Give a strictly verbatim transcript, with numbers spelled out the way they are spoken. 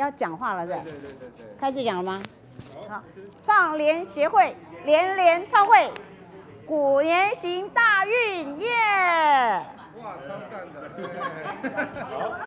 要讲话了，是吧？ 对对对对对。 开始讲了吗？好，创联协会连连超会，虎年行大运耶！